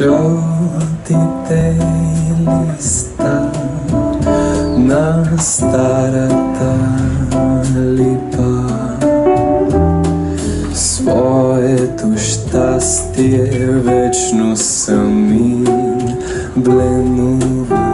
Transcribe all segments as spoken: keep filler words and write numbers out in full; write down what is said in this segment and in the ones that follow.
жълтите листа на старата липа. Своето щастие вечно сами бленува.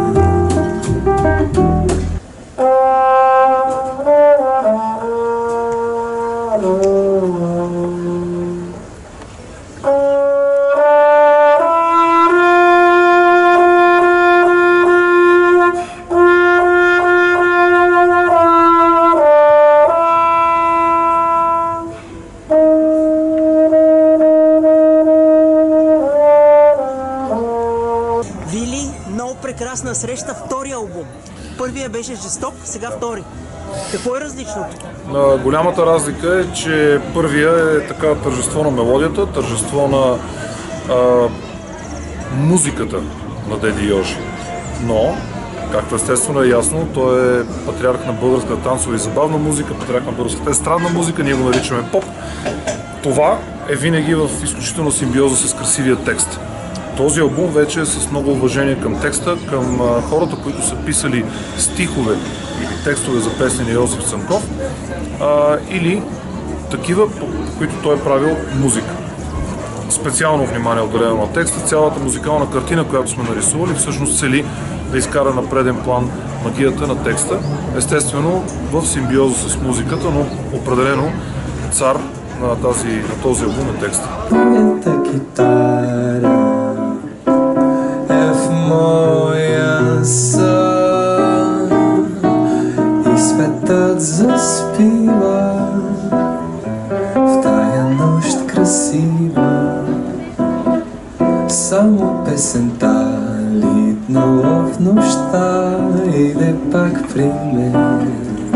Вили, много прекрасна среща, втори албум. Първия беше жесток, сега втори. Какво е различното? Голямата разлика е, че първия е така тържество на мелодията, тържество на а, музиката на Деди Йоши. Но, както естествено е ясно, той е патриарх на българската танцова и забавна музика, патриарх на българската естрадна музика, ние го наричаме поп. Това е винаги в изключителна симбиоза с красивия текст. Този албум вече е с много уважение към текста, към а, хората, които са писали стихове или текстове за песни на Йосиф Цанков, а, или такива, по които той е правил музика. Специално внимание отделено на текста, цялата музикална картина, която сме нарисували, всъщност цели да изкара на преден план магията на текста. Естествено, в симбиоза с музиката, но определено цар на, тази, на този албум е текста. Моя сън и светът заспива в тая нощ красива. Само песента литнала в нощта иде пак при мен.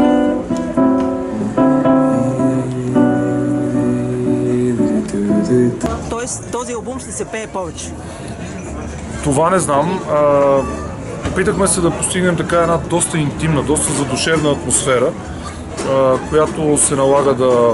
Тоест този албум ще се пее повече? Това не знам. Опитахме се да постигнем така една доста интимна, доста задушевна атмосфера, а, която се налага да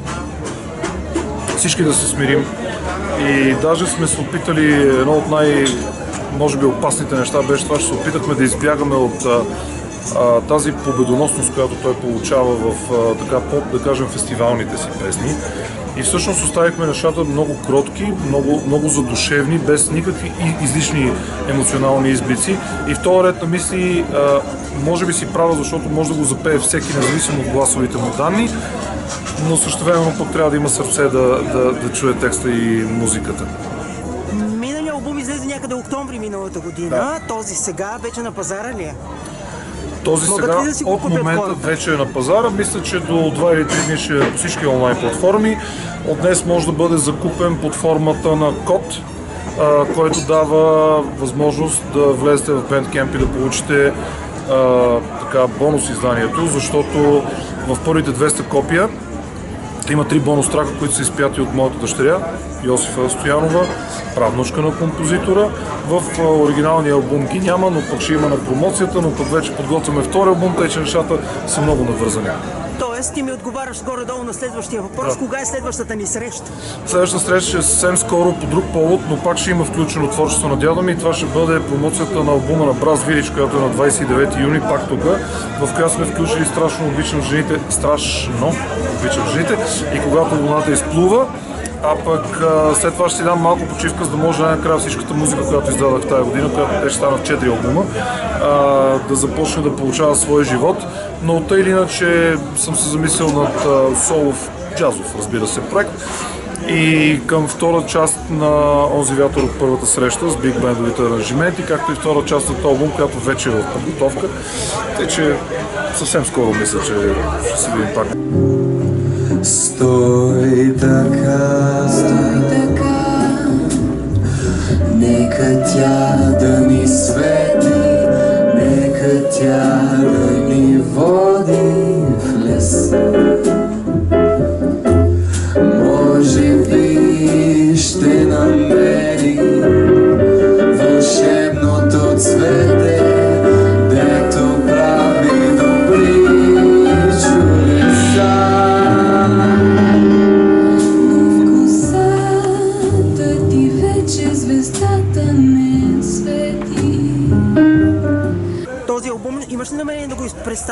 всички да се смирим. И даже сме се опитали, едно от най- може би опасните неща беше това, че се опитахме да избягаме от а, а, тази победоносност, която той получава в а, така по, да кажем, фестивалните си песни. И всъщност оставихме нещата много кротки, много, много задушевни, без никакви излишни емоционални изблици. И в този ред на мисли, а, може би си права, защото може да го запее всеки, независимо от гласовите му данни, но същевременно пък трябва да има сърце да, да, да чуе текста и музиката. Миналият албум излезе някъде октомври миналата година, да. Този сега вече на пазара ли е? Този Могат сега да си от момента хората? вече е на пазара. Мисля, че до два или три дни ще е по всички онлайн платформи. От днес може да бъде закупен под формата на код, а, който дава възможност да влезете в Bandcamp и да получите а, така, бонус изданието, защото в първите двеста копия има три бонус трака, които са изпяти от моята дъщеря Йосифа Стоянова, правнучка на композитора. В оригиналния албум ги няма, но пък ще има на промоцията, но пък вече подготвяме втори албум, тъй че нещата са много навързани. Тоест ти ми отговаряш горе-долу на следващия въпрос. Да. Кога е следващата ни среща? Следващата среща ще е съвсем скоро по друг повод, но пак ще има включено творчество на дядо ми и това ще бъде промоцията на албума на Брас Вилич, която е на двадесет и девети юни, пак тук, в която сме включили Страшно обичам жените, страшно обичам жените и Когато луната изплува. А пък а, след това ще си дам малко почивка, за да може най-накрая всичката музика, която издадах тази година, която те ще стана в четири албума, а, да започне да получава своя живот. Но тъй или иначе съм се замислил над а, солов, джазов, разбира се, проект. И към втора част на Онзи вятър от първата среща с биг бендовите аранжименти, както и втора част от албум, която вече е в подготовка. Тъй че съвсем скоро мисля, че ще се видим пак. Стой така, стой така, нека тя да ни свети, нека тя да ни води в леса. Може би ще намери вълшебното цвете, дето прави добри чудеса. Звездата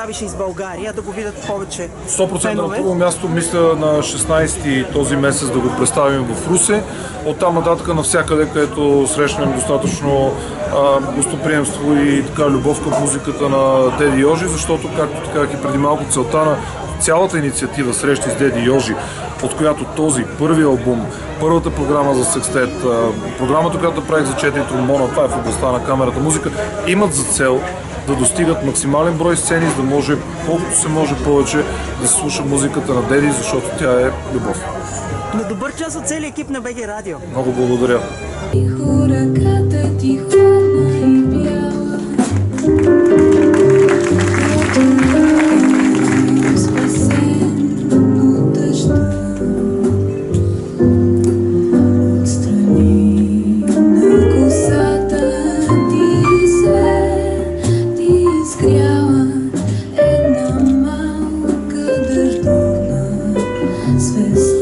представиш из България, да го видят повече сто процента на фенове. първо място мисля на шестнайсети този месец да го представим в Русе. Оттам нататък навсякъде, където срещнем достатъчно а, гостоприемство и така любов към музиката на Деди Йожи, защото, както казах и преди малко, целта на цялата инициатива Срещи с Деди Йожи, от която този първи албум, първата програма за секстет, програмата, която правих за четири тромбона, това е в областта на камерата музика, имат за цел да достигат максимален брой сцени, за да може колкото се може повече да се слуша музиката на Деди, защото тя е любов. На добър час от целия екип на БГ Радио. Много благодаря. Тихо ръката ти хладна и бяла, спасен от дъжда, отстрани на косата ти се, ти изгряла една малка дъждовна звезда.